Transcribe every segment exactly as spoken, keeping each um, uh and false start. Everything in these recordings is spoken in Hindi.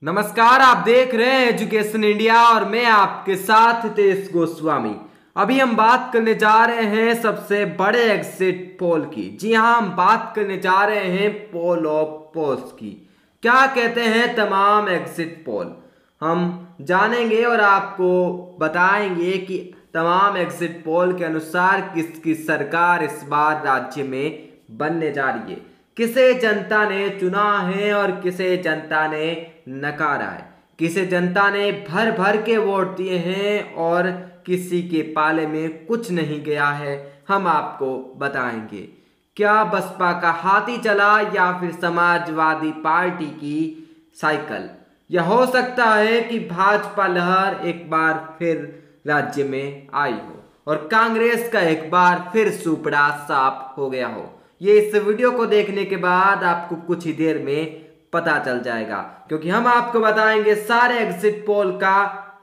नमस्कार, आप देख रहे हैं एजुकेशन इंडिया और मैं आपके साथ तेज गोस्वामी। अभी हम बात करने जा रहे हैं सबसे बड़े एग्जिट पोल की। जी हां, हम बात करने जा रहे हैं पोल ऑफ पोल्स की। क्या कहते हैं तमाम एग्जिट पोल, हम जानेंगे और आपको बताएंगे कि तमाम एग्जिट पोल के अनुसार किसकी सरकार इस बार राज्य में बनने जा रही है, किसे जनता ने चुना है और किसे जनता ने नकारा है, किसे जनता ने भर भर के वोट दिए हैं और किसी के पाले में कुछ नहीं गया है, हम आपको बताएंगे। क्या बसपा का हाथी चला या फिर समाजवादी पार्टी की साइकिल? यह हो सकता है कि भाजपा लहर एक बार फिर राज्य में आई हो और कांग्रेस का एक बार फिर सुपड़ा साफ हो गया हो। ये इस वीडियो को देखने के बाद आपको कुछ ही देर में पता चल जाएगा, क्योंकि हम आपको बताएंगे सारे एग्जिट पोल का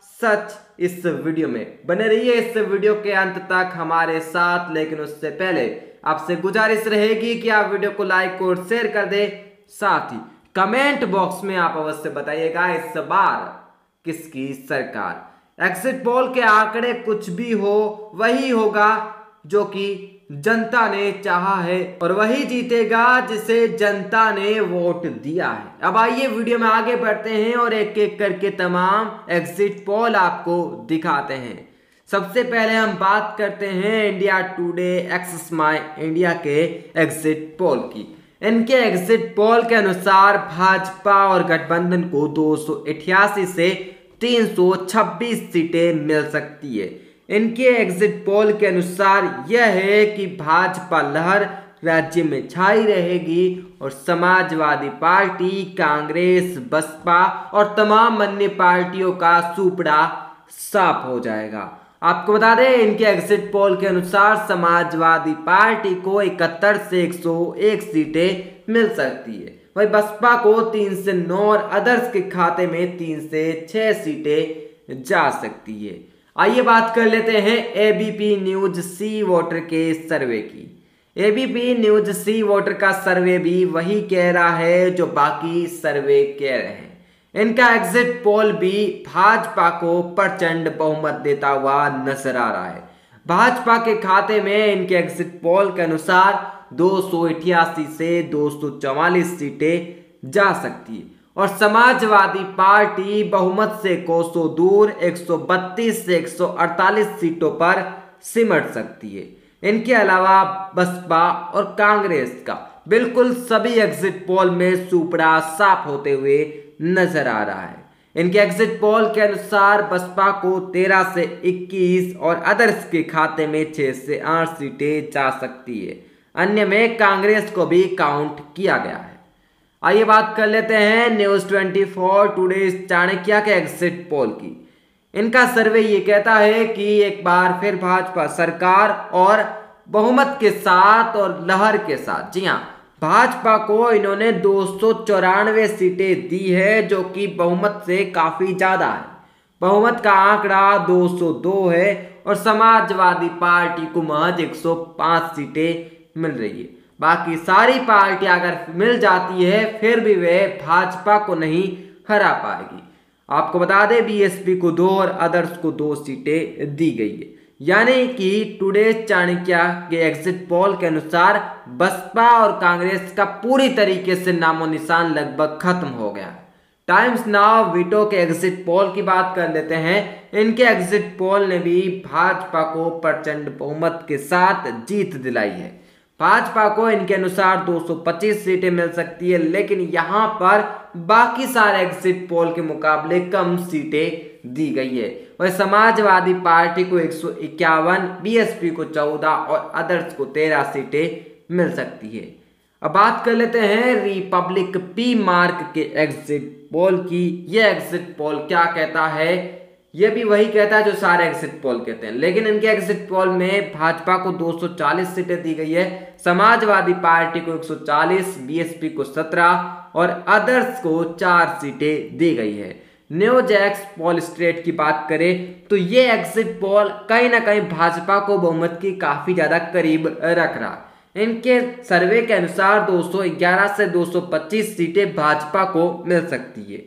सच इस वीडियो में। बने रहिए इस वीडियो के अंत तक हमारे साथ। लेकिन उससे पहले आपसे गुजारिश रहेगी कि आप वीडियो को लाइक और शेयर कर दे, साथ ही कमेंट बॉक्स में आप अवश्य बताइएगा इस बार किसकी सरकार। एग्जिट पोल के आंकड़े कुछ भी हो, वही होगा जो कि जनता ने चाहा है और वही जीतेगा जिसे जनता ने वोट दिया है। अब आइए वीडियो में आगे बढ़ते हैं और एक एक करके तमाम एग्जिट पोल आपको दिखाते हैं। सबसे पहले हम बात करते हैं India Today Axis My India के एग्जिट पोल की। इनके एग्जिट पोल के अनुसार भाजपा और गठबंधन को दो सौ अठासी से तीन सौ छब्बीस सीटें मिल सकती है। इनके एग्जिट पोल के अनुसार यह है कि भाजपा लहर राज्य में छाई रहेगी और समाजवादी पार्टी, कांग्रेस, बसपा और तमाम अन्य पार्टियों का सुपड़ा साफ हो जाएगा। आपको बता दें, इनके एग्जिट पोल के अनुसार समाजवादी पार्टी को इकहत्तर से एक सौ एक सीटें मिल सकती है, वही बसपा को तीन से नौ और अदर्स के खाते में तीन से छह सीटें जा सकती है। आइए बात कर लेते हैं एबीपी न्यूज सी वोटर के सर्वे की। एबीपी न्यूज सी वोटर का सर्वे भी वही कह रहा है जो बाकी सर्वे कह रहे हैं। इनका एग्जिट पोल भी भाजपा को प्रचंड बहुमत देता हुआ नजर आ रहा है। भाजपा के खाते में इनके एग्जिट पोल के अनुसार दो सौ अठासी से दो सौ चौवालीस सीटें जा सकती है और समाजवादी पार्टी बहुमत से कोसों दूर एक सौ बत्तीस से एक सौ अड़तालीस सीटों पर सिमट सकती है। इनके अलावा बसपा और कांग्रेस का बिल्कुल सभी एग्जिट पोल में सुपड़ा साफ होते हुए नजर आ रहा है। इनके एग्जिट पोल के अनुसार बसपा को तेरह से इक्कीस और अदर्स के खाते में छह से आठ सीटें जा सकती है। अन्य में कांग्रेस को भी काउंट किया गया है। आइए बात कर लेते हैं News twenty four Today Chanakya के एग्जिट पोल की। इनका सर्वे ये कहता है कि एक बार फिर भाजपा सरकार और बहुमत के साथ और लहर के साथ। जी हाँ, भाजपा को इन्होंने दो सौ चौरानवे सीटें दी है, जो कि बहुमत से काफी ज्यादा है। बहुमत का आंकड़ा दो सौ दो है और समाजवादी पार्टी को महज एक सौ पाँच सीटें मिल रही है। बाकी सारी पार्टियां अगर मिल जाती है फिर भी वे भाजपा को नहीं हरा पाएगी। आपको बता दें, बीएसपी को दो और अदर्स को दो सीटें दी गई है। यानी कि टुडे चाणक्य के एग्जिट पोल के अनुसार बसपा और कांग्रेस का पूरी तरीके से नामो निशान लगभग खत्म हो गया है। टाइम्स नाउ वीटो के एग्जिट पोल की बात कर लेते हैं। इनके एग्जिट पोल ने भी भाजपा को प्रचंड बहुमत के साथ जीत दिलाई है। भाजपा को इनके अनुसार दो सौ पच्चीस सीटें मिल सकती है, लेकिन यहां पर बाकी सारे एग्जिट पोल के मुकाबले कम सीटें दी गई है। वह समाजवादी पार्टी को एक सौ इक्यावन, बीएसपी को चौदह और अदर्स को तेरह सीटें मिल सकती है। अब बात कर लेते हैं रिपब्लिक पी मार्क के एग्जिट पोल की। यह एग्जिट पोल क्या कहता है? यह भी वही कहता है जो सारे एग्जिट पोल कहते हैं, लेकिन इनके एग्जिट पोल में भाजपा को दो सौ चालीस सीटें दी गई है, समाजवादी पार्टी को एक सौ चालीस, बीएसपी को सत्रह और अदर्स को चार सीटें दी गई है। न्यूज एक्स पोल स्ट्रेट की बात करें तो ये एग्जिट पोल कहीं ना कहीं भाजपा को बहुमत की काफी ज्यादा करीब रख रहा है। इनके सर्वे के अनुसार दो सौ ग्यारह से दो सौ पच्चीस सीटें भाजपा को मिल सकती है।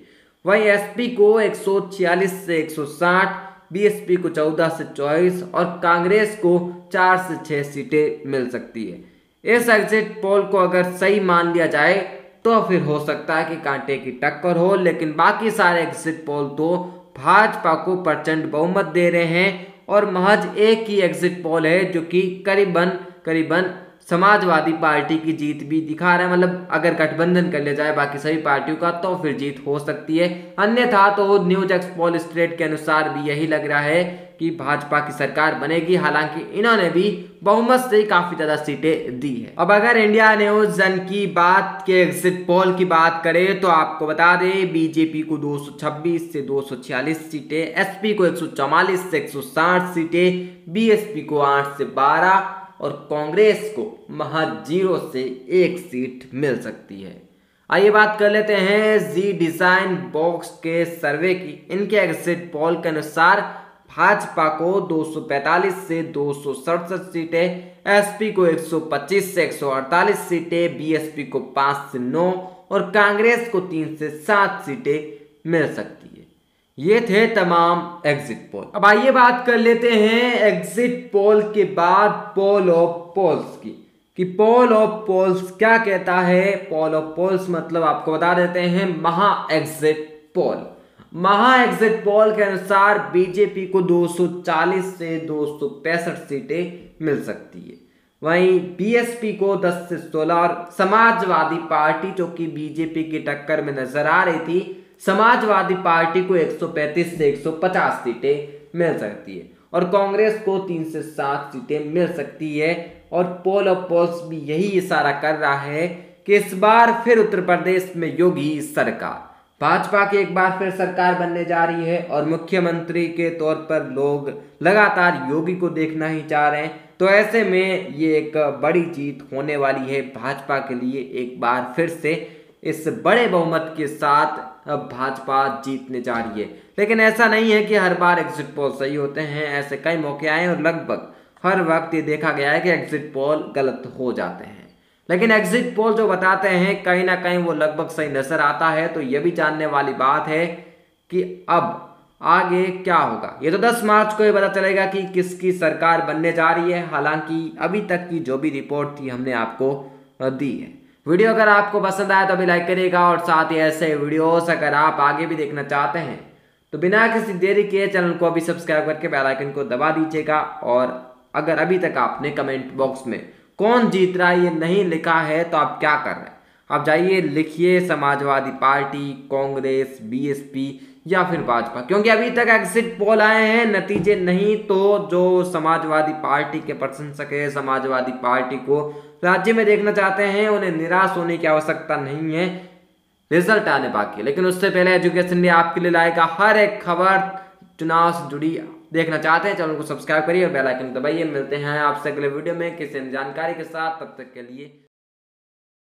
वहीं एसपी को एक सौ छियालीस से एक सौ साठ, बीएसपी को चौदह से चौबीस और कांग्रेस को चार से छह सीटें मिल सकती है। इस एग्जिट पोल को अगर सही मान लिया जाए तो फिर हो सकता है कि कांटे की टक्कर हो, लेकिन बाकी सारे एग्जिट पोल तो भाजपा को प्रचंड बहुमत दे रहे हैं और महज एक ही एग्जिट पोल है जो कि करीबन करीबन समाजवादी पार्टी की जीत भी दिखा रहा है। मतलब अगर गठबंधन कर लिया जाए बाकी सभी पार्टियों का तो फिर जीत हो सकती है, अन्यथा तो न्यूज एक्सपोल स्ट्रेट के अनुसार भी यही लग रहा है कि भाजपा की सरकार बनेगी। हालांकि इन्होंने भी बहुमत से काफी ज्यादा सीटें दी है। अब अगर इंडिया न्यूज जन की बात के एग्जिट पोल की बात करें तो आपको बता दें बीजेपी को दो सौ छब्बीस से दो सौ छियालीस सीटें, एसपी को एक सौ चौवालीस से एक सौ साठ सीटें, बीएसपी को आठ से बारह और कांग्रेस को महज जीरो से एक सीट मिल सकती है। आइए बात कर लेते हैं जी डिजाइन बॉक्स के सर्वे की। इनके एग्जिट पोल के अनुसार भाजपा को दो सौ पैंतालीस से दो सौ सड़सठ सीटें, एसपी को एक सौ पच्चीस से एक सौ अड़तालीस सीटें, बीएसपी को पाँच से नौ और कांग्रेस को तीन से सात सीटें मिल सकती है। ये थे तमाम एग्जिट पोल। अब आइए बात कर लेते हैं एग्जिट पोल के बाद पोल ऑफ पोल्स की कि पोल ऑफ पोल्स क्या कहता है। पोल ऑफ पोल्स मतलब आपको बता देते हैं महा एग्जिट पोल। महा एग्जिट पोल के अनुसार बीजेपी को दो सौ चालीस से दो सौ पैंसठ सीटें मिल सकती है। वहीं बीएसपी को दस से सोलह और समाजवादी पार्टी जो कि बीजेपी की टक्कर में नजर आ रही थी, समाजवादी पार्टी को एक सौ पैंतीस से एक सौ पचास सीटें मिल सकती है और कांग्रेस को तीन से सात सीटें मिल सकती है। और पोल ऑफ पोल्स भी यही इशारा कर रहा है कि इस बार फिर उत्तर प्रदेश में योगी सरकार, भाजपा की एक बार फिर सरकार बनने जा रही है और मुख्यमंत्री के तौर पर लोग लगातार योगी को देखना ही चाह रहे हैं। तो ऐसे में ये एक बड़ी जीत होने वाली है भाजपा के लिए। एक बार फिर से इस बड़े बहुमत के साथ अब भाजपा जीतने जा रही है। लेकिन ऐसा नहीं है कि हर बार एग्जिट पोल सही होते हैं, ऐसे कई मौके आए और लगभग हर वक्त ये देखा गया है कि एग्जिट पोल गलत हो जाते हैं। लेकिन एग्जिट पोल जो बताते हैं कहीं ना कहीं वो लगभग सही नजर आता है। तो ये भी जानने वाली बात है कि अब आगे क्या होगा। ये तो दस मार्च को ही पता चलेगा कि किसकी सरकार बनने जा रही है। हालांकि अभी तक की जो भी रिपोर्ट थी हमने आपको दी है। वीडियो अगर आपको पसंद आया तो अभी लाइक करिएगा और साथ ही ऐसे वीडियोस अगर आप आगे भी देखना चाहते हैं तो बिना किसी देरी के चैनल को अभी सब्सक्राइब करके बेल आइकन को दबा दीजिएगा। और अगर अभी तक आपने कमेंट बॉक्स में कौन जीत रहा है ये नहीं लिखा है तो आप क्या कर रहे हैं, आप जाइए लिखिए समाजवादी पार्टी, कांग्रेस, बीएसपी या फिर भाजपा, क्योंकि अभी तक एग्जिट पोल आए हैं नतीजे नहीं। तो जो समाजवादी पार्टी के प्रशंसक है, समाजवादी पार्टी को राज्य में देखना चाहते हैं, उन्हें निराश होने की आवश्यकता नहीं है, रिजल्ट आने बाकी है। लेकिन उससे पहले एजुकेशन इंडिया आपके लिए लाएगा हर एक खबर चुनाव से जुड़ी। देखना चाहते हैं चैनल को सब्सक्राइब करिए और बेल आइकन दबाइए। मिलते हैं आपसे अगले वीडियो में किसी जानकारी के साथ, तब तक के लिए